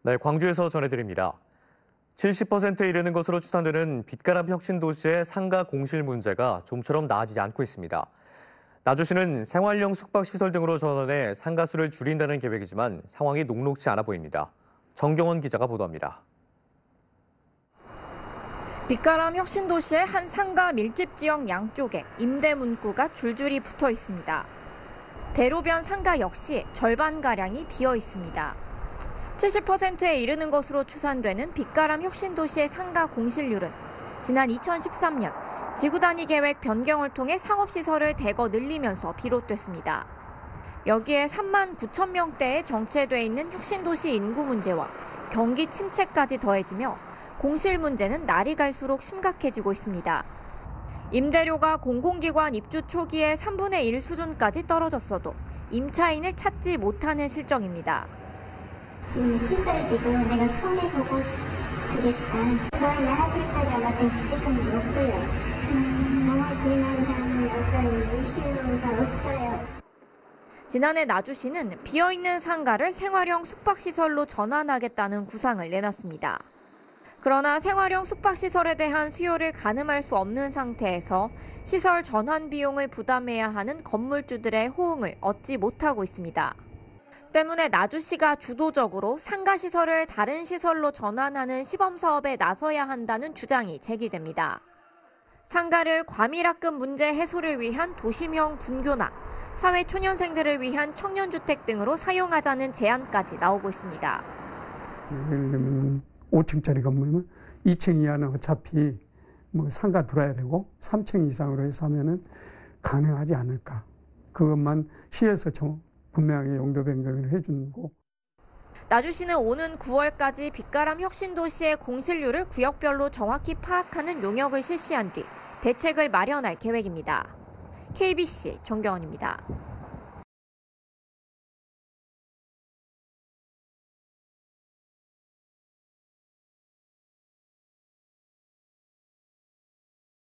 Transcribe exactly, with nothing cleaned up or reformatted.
네, 광주에서 전해드립니다. 칠십 퍼센트에 이르는 것으로 추산되는 빗가람 혁신 도시의 상가 공실 문제가 좀처럼 나아지지 않고 있습니다. 나주시는 생활용 숙박시설 등으로 전환해 상가 수를 줄인다는 계획이지만 상황이 녹록지 않아 보입니다. 정경원 기자가 보도합니다. 빗가람 혁신 도시의 한 상가 밀집 지역 양쪽에 임대 문구가 줄줄이 붙어 있습니다. 대로변 상가 역시 절반가량이 비어 있습니다. 칠십 퍼센트에 이르는 것으로 추산되는 빗가람 혁신 도시의 상가 공실률은 지난 이천십삼 년 지구 단위 계획 변경을 통해 상업시설을 대거 늘리면서 비롯됐습니다. 여기에 삼만 구천 명대에 정체돼 있는 혁신도시 인구 문제와 경기 침체까지 더해지며 공실 문제는 날이 갈수록 심각해지고 있습니다. 임대료가 공공기관 입주 초기에 삼분의 일 수준까지 떨어졌어도 임차인을 찾지 못하는 실정입니다. 지금 시설비도 내가 손해보고 주겠다. 저희는 아직까지 어떤 기대감이 없고요. 음, 나머지는 어떤 이슈가 없어요. 지난해 나주시는 비어있는 상가를 생활형 숙박시설로 전환하겠다는 구상을 내놨습니다. 그러나 생활형 숙박시설에 대한 수요를 가늠할 수 없는 상태에서 시설 전환 비용을 부담해야 하는 건물주들의 호응을 얻지 못하고 있습니다. 때문에 나주시가 주도적으로 상가시설을 다른 시설로 전환하는 시범사업에 나서야 한다는 주장이 제기됩니다. 상가를 과밀합급 문제 해소를 위한 도심형 분교나 사회초년생들을 위한 청년주택 등으로 사용하자는 제안까지 나오고 있습니다. 예를 들면 오 층짜리 건물이면 이 층 이하는 어차피 뭐 상가 들어야 되고 삼 층 이상으로 해서 하면은 가능하지 않을까. 그것만 시에서 좀 분명하게 용도 변경을 해주고. 나주시는 오는 구월까지 빗가람 혁신도시의 공실률을 구역별로 정확히 파악하는 용역을 실시한 뒤 대책을 마련할 계획입니다. 케이비씨 정경원입니다.